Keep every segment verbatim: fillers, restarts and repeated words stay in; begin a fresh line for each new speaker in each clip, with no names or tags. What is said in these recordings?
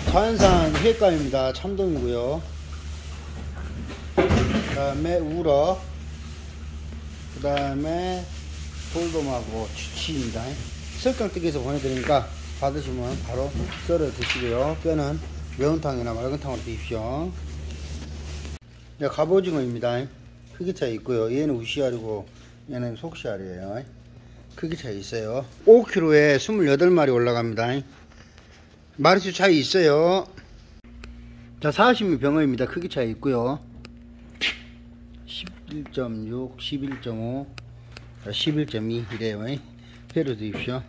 자연산 해감입니다. 참돔이고요. 그 다음에 우럭, 그 다음에 돌돔하고 추치입니다. 설강뜨기에서 보내드리니까 받으시면 바로 썰어 드시고요. 뼈는 매운탕이나 맑은탕으로 드십시오. 갑오징어입니다. 크기 차이 있고요. 얘는 우시알이고 얘는 속시알이에요. 크기 차이 있어요. 오 킬로그램에 이십팔 마리 올라갑니다. 마리수 차이 있어요. 자, 사시미 병어입니다. 크기 차이 있고요. 십일 점 육, 십일 점 오, 십일 점 이 이래요. 회로 드십시오.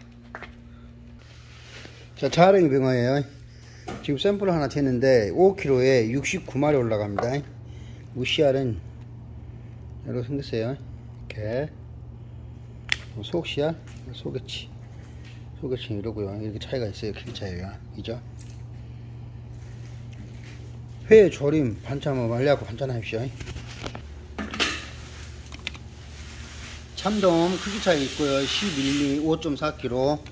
자, 자랭이 병어예요. 지금 샘플 하나 쟀는데 오 킬로그램에 육십구 마리 올라갑니다. 우시알은 이렇게 생겼어요. 이렇게 속시알, 소개치, 소개치 이러고요. 이렇게 차이가 있어요. 크기 차이가. 그죠? 회 조림 반찬 뭐 말려갖고 반찬 하십시오. 참돔 크기 차이 있고요. 십일 밀리미터 오 점 사 킬로그램,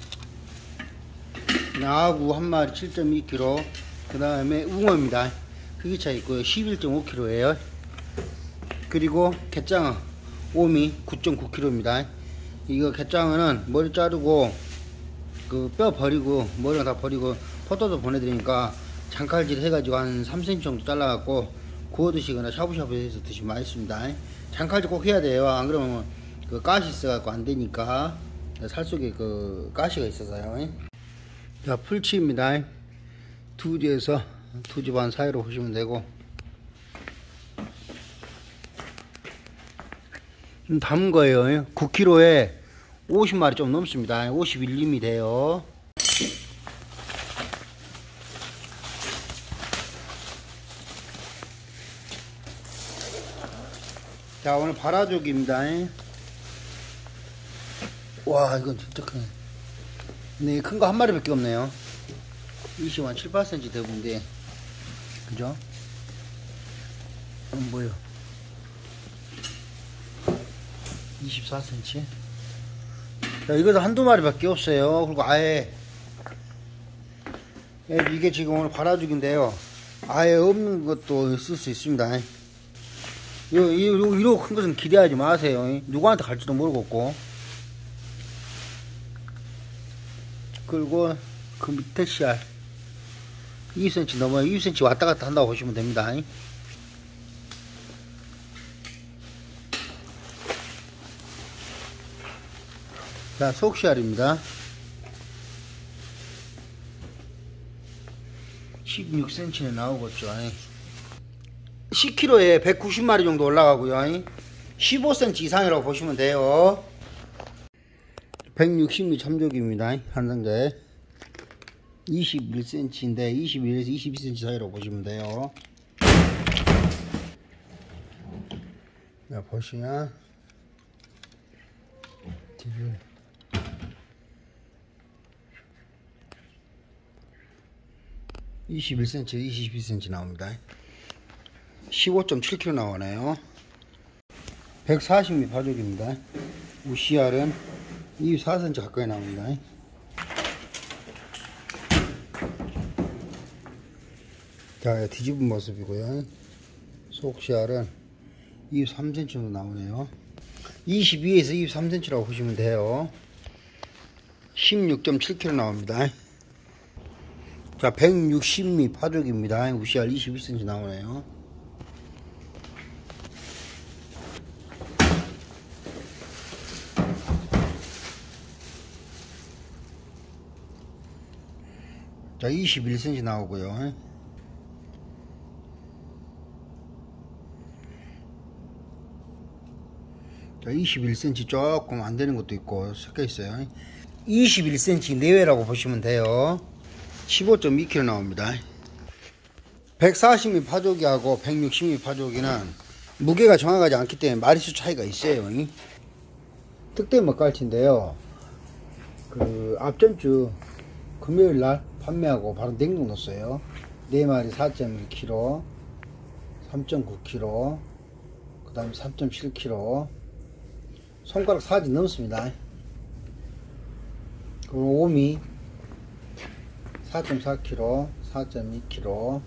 아구 한 마리 칠 점 이 킬로그램, 그 다음에 웅어입니다. 크기 차이 있고요. 십일 점 오 킬로그램이에요. 그리고 갯장어 오미 구 점 구 킬로그램입니다. 이거 갯장어는 머리 자르고 그 뼈 버리고 머리가 다 버리고 포도도 보내드리니까 장칼질 해가지고 한 삼 센티미터 정도 잘라갖고 구워 드시거나 샤브샤브해서 드시면 맛있습니다. 장칼질 꼭 해야 돼요. 안 그러면 그 가시 있어갖고 안 되니까. 살 속에 그 가시가 있어서요. 자, 풀치입니다. 두지에서 두지 반 사이로 보시면 되고, 좀 담은 거예요. 구 킬로그램에 오십 마리 좀 넘습니다. 오십일 밀리미터 돼요. 자, 오늘 바라족입니다. 와, 이건 진짜 크네. 근데 큰 거 한 마리밖에 없네요. 이십 한 칠, 팔 센티미터 되는데, 그죠? 안 보여. 이십사 센티미터. 자, 이것도 한두 마리밖에 없어요. 그리고 아예, 이게 지금 오늘 바라죽인데요. 아예 없는 것도 있을 수 있습니다. 이렇게 큰 것은 기대하지 마세요. 누구한테 갈지도 모르겠고. 그리고 그 밑에 씨알 이십 센티미터 넘어요. 이십 센티미터 왔다 갔다 한다고 보시면 됩니다. 자, 속씨알입니다. 십육 센티미터 나오겠죠. 십 킬로그램에 백구십 마리 정도 올라가고요. 십오 센티미터 이상이라고 보시면 돼요. 백육십 밀리미터 참조기입니다. 한 상자에 이십일 센티미터인데 이십일에서 이십이 센티미터 사이라고 보시면 돼요. 자, 보시면 뒤를 이십일 센티미터, 이십이 센티미터 나옵니다. 십오 점 칠 킬로그램 나오네요. 백사십 밀리미터 바둑입니다. 우시알은 이십사 센티미터 가까이 나옵니다. 자, 뒤집은 모습이고요. 속시알은 이십삼 센티미터 정도 나오네요. 이십이에서 이십삼 센티미터라고 보시면 돼요. 십육 점 칠 킬로그램 나옵니다. 자, 백육십 밀리미터 파죽입니다. 우시알 이십이 센티미터 나오네요. 자, 이십일 센티미터 나오고요. 자, 이십일 센티미터 조금 안 되는 것도 있고 섞여 있어요. 이십일 센티미터 내외라고 보시면 돼요. 십오 점 이 킬로그램 나옵니다. 백사십 밀리미터 파조기하고 백육십 밀리미터 파조기는 무게가 정확하지 않기 때문에 마리수 차이가 있어요. 특대 먹갈치인데요. 그 앞전주 금요일날 판매하고 바로 냉동 넣었어요. 네 마리 사 점 일 킬로그램, 삼 점 구 킬로그램, 그 다음에 삼 점 칠 킬로그램, 손가락 사지 넘습니다. 그리고 오미 사 점 사 킬로그램, 사 점 이 킬로그램.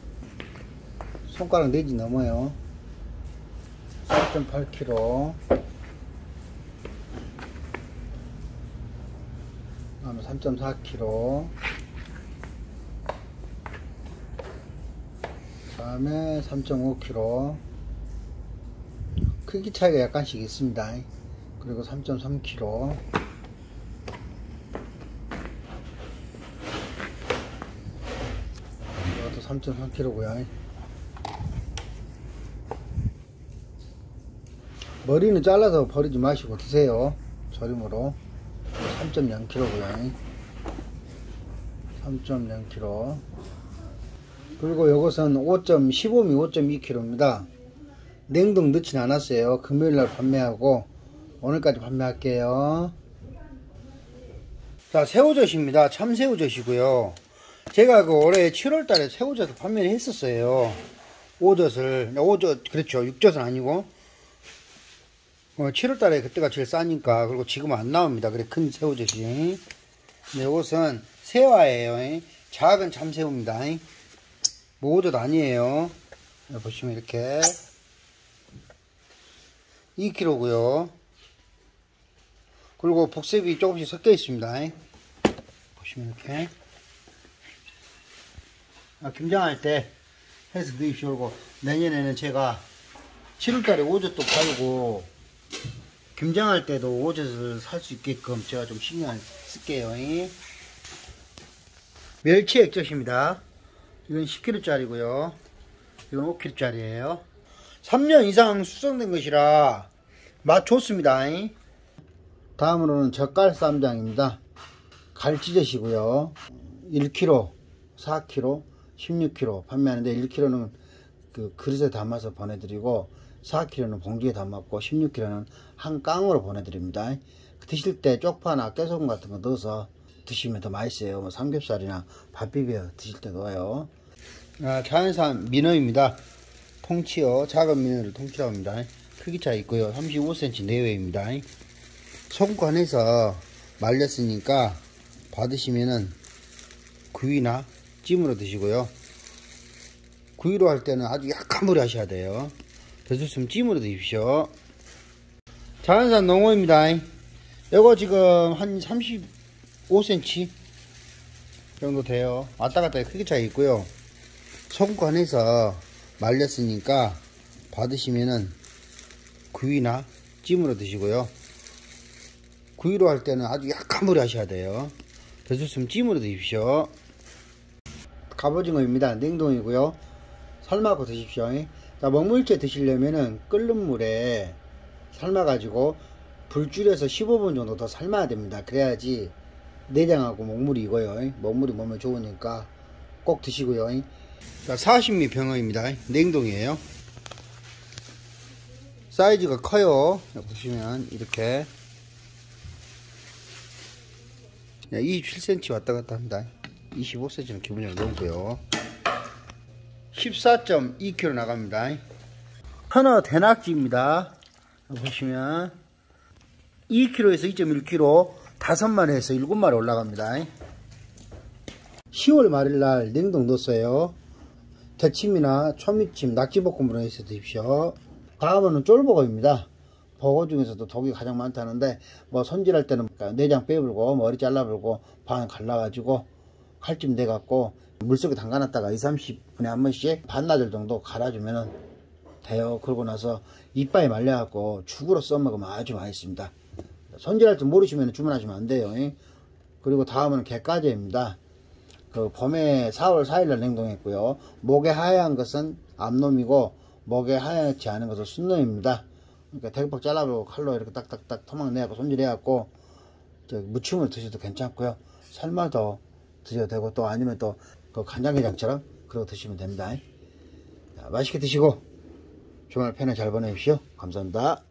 손가락 네 지 넘어요. 사 점 팔 킬로그램. 다음에 삼 점 사 킬로그램. 다음에 삼 점 오 킬로그램. 크기 차이가 약간씩 있습니다. 그리고 삼 점 삼 킬로그램. 이것도 삼 점 삼 킬로그램고요. 머리는 잘라서 버리지 마시고 드세요. 절임으로. 삼 점 영 킬로그램고요. 삼 점 영 킬로그램. 그리고 이것은 오 점 십오 미 오 점 이 킬로그램입니다. 냉동 넣진 않았어요. 금요일날 판매하고 오늘까지 판매할게요. 자, 새우젓입니다. 참새우젓이고요. 제가 그 올해 칠월달에 새우젓을 판매를 했었어요. 오젓을, 오젓, 그렇죠. 육젓은 아니고 어, 칠월달에 그때가 제일 싸니까. 그리고 지금은 안 나옵니다. 그래, 큰 새우젓이. 근데 이것은 새와예요. 작은 참새우입니다. 뭐 오젓 아니에요. 보시면 이렇게 이 킬로그램고요. 그리고 복습이 조금씩 섞여 있습니다. 보시면 이렇게. 아, 김장할 때 해서 드십시오. 내년에는 제가 칠월달에 오젓도 팔고 김장할 때도 오젓을 살 수 있게끔 제가 좀 신경 쓸게요. 멸치 액젓입니다. 이건 십 킬로그램짜리고요. 이건 오 킬로그램짜리예요. 삼 년 이상 숙성된 것이라 맛 좋습니다. 다음으로는 젓갈 쌈장입니다. 갈치젓이고요. 일 킬로그램, 사 킬로그램, 십육 킬로그램 판매하는데 일 킬로그램는 그 그릇에 담아서 보내드리고 사 킬로그램는 봉지에 담았고 십육 킬로그램는 한 깡으로 보내드립니다. 드실 때 쪽파나 깨소금 같은 거 넣어서 드시면 더 맛있어요. 뭐 삼겹살이나 밥 비벼 드실 때 넣어요. 아, 자연산 민어입니다. 통치어, 작은 민어를 통치라고 합니다. 크기 차이 있고요. 삼십오 센티미터 내외입니다. 손관에서 말렸으니까 받으시면은 구이나 찜으로 드시고요. 구이로 할 때는 아주 약한 불에 하셔야 돼요. 드셨으면 찜으로 드십시오. 자연산 농어입니다. 이거 지금 한 삼십오 센티미터 정도 돼요. 왔다 갔다 크기 차이 있고요. 손관에서 말렸으니까 받으시면은 구이나 찜으로 드시고요. 구이로 할 때는 아주 약한 불에 하셔야 돼요. 드셨으면 찜으로 드십시오. 갑오징어입니다. 냉동이고요. 삶아서 드십시오. 자, 먹물째 드시려면은 끓는 물에 삶아가지고 불 줄여서 십오 분 정도 더 삶아야 됩니다. 그래야지 내장하고 먹물이 익어요. 먹물이 몸에 좋으니까 꼭 드시고요. 자, 사십 밀리리터 병어입니다. 냉동이에요. 사이즈가 커요. 보시면 이렇게 이십칠 센티미터 왔다 갔다 합니다. 이십오 센티미터는 기본적으로 넘고요. 십사 점 이 킬로그램 나갑니다. 현어 대낙지입니다. 보시면 이 킬로그램에서 이 점 일 킬로그램 다섯 마리에서 일곱 마리 올라갑니다. 시월 말일날 냉동 넣었어요. 대침이나 초미침, 낙지볶음으로 해서 드십시오. 다음은 쫄보고입니다. 버거 중에서도 독이 가장 많다는데 뭐 손질할 때는 내장 빼불고 머리 잘라불고 반 갈라가지고 칼집 내갖고 물속에 담가놨다가 이삼십 분에 한 번씩 반나절 정도 갈아주면 돼요. 그러고 나서 이빨이 말려갖고 죽으로 써먹으면 아주 맛있습니다. 손질할 줄 모르시면 주문하시면 안 돼요. 그리고 다음은 게까지입니다. 그 봄에 사월 사일날 냉동했고요. 목에 하얀 것은 암놈이고 목에 하얗지 않은 것은 순놈입니다. 그러니까 대박박 잘라보고 칼로 이렇게 딱딱딱 토막 내갖고 손질해갖고 무침을 드셔도 괜찮고요. 삶아도 드셔도 되고 또 아니면 또 그 간장게장처럼 그러고 드시면 됩니다. 자, 맛있게 드시고 주말 편에 잘 보내십시오. 감사합니다.